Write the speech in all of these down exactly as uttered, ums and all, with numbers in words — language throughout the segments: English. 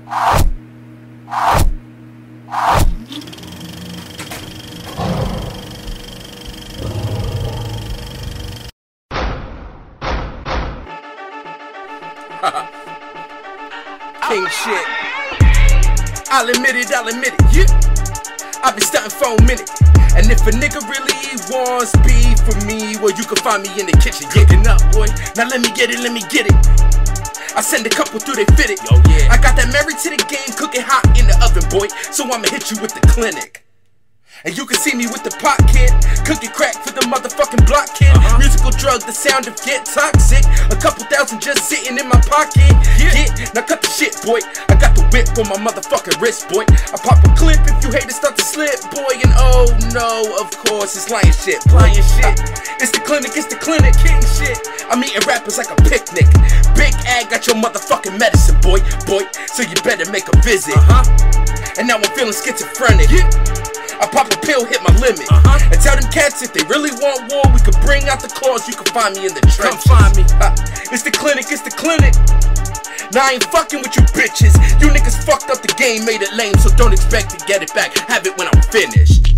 King shit. I'll admit it, I'll admit it, yeah. I've been stunting for a minute. And if a nigga really wants beef for me, well, you can find me in the kitchen cooking up, boy. Now let me get it, let me get it. I send a couple through, they fit it. Yo, yeah. I got that married to the game, cooking hot in the oven, boy. So I'ma hit you with the clinic. And you can see me with the pot kid, cooking crack for the motherfucking block kid. Uh-huh. Musical drug, the sound of get toxic. A couple thousand just sitting in my pocket. Yeah. Yeah, now cut the shit, boy. I got the whip on my motherfucking wrist, boy. I pop a clip if you hate to start to slip, boy. And oh no, of course it's lion shit, lion shit. Uh, it's the clinic, it's the clinic, king shit. I'm eating rappers like a picnic. Big Ag got your motherfucking medicine, boy, boy. So you better make a visit. Uh-huh. And now I'm feeling schizophrenic. Yeah. I pop a pill, hit my limit. Uh-huh. And tell them cats if they really want war, we could bring out the claws. You can find me in the trenches. Come find me. Uh, it's the clinic, it's the clinic. Now I ain't fucking with you bitches. You niggas fucked up the game, made it lame, so don't expect to get it back. Have it when I'm finished.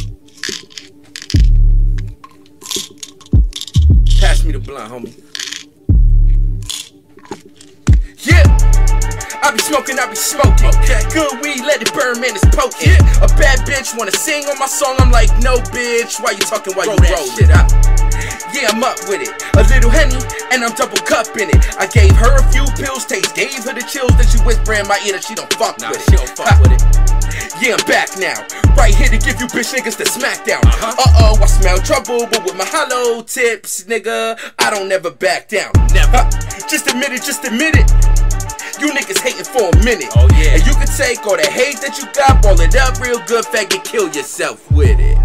Pass me the blunt, homie. Yeah. I be smoking, I be smoking. Okay. Good weed, let it burn, man, it's potent. Yeah. A bad bitch wanna sing on my song, I'm like, no bitch. Why you talking while you roll shit up? Yeah, I'm up with it. A little Henny, and I'm double cupping it. I gave her a few pills, taste, gave her the chills. Then she whisper in my ear that she don't fuck nah, with she it. Don't fuck ha. with it. Yeah, I'm back now. Right here to give you bitch niggas the smackdown. Uh-huh. Uh-oh, I smell trouble, but with my hollow tips, nigga, I don't never back down. Never. Uh, just admit it, just admit it. You niggas hating for a minute. Oh yeah. And you can take all the hate that you got, ball it up real good, faggot, kill yourself with it.